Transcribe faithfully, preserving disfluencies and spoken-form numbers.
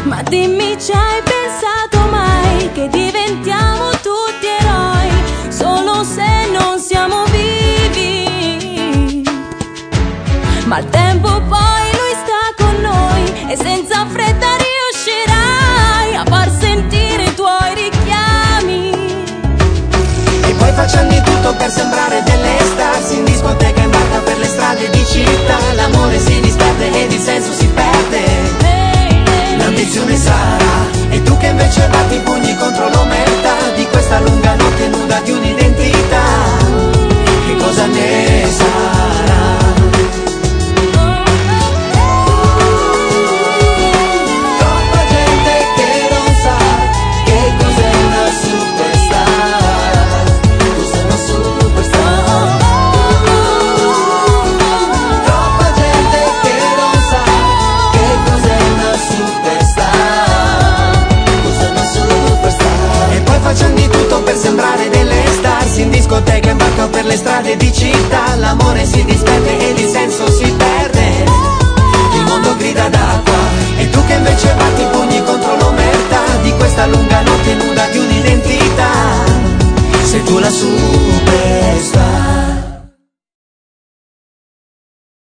Ma dimmi, ci hai pensato mai che diventiamo tutti eroi solo se non siamo vivi? Ma il tempo poi lui sta con noi e senza fretta riuscirai a far sentire i tuoi richiami. E poi facciamo di tutto per sembrare delle stars, in discoteca, in barca, per le strade di città. L'amore si disperde ed il senso si perde. L'ambizione sarà, e tu che invece batti i pugni contro l'omertà di questa lunga notte nuda di un'identità. Che cosa ne sarà? Troppa gente che non sa che cos'è una superstar. Cos'è una superstar? Troppa gente che non sa che cos'è una superstar. Cos'è una superstar? E poi facciamo di tutto per sembrare delle stars, in discoteca, in barca o per le strade di città. L'amore si disperde ed il senso si perde. Il mondo grida d'acqua e tu che invece batti i pugni contro l'omertà di questa lunga notte nuda di un'identità. Sei tu la superstar.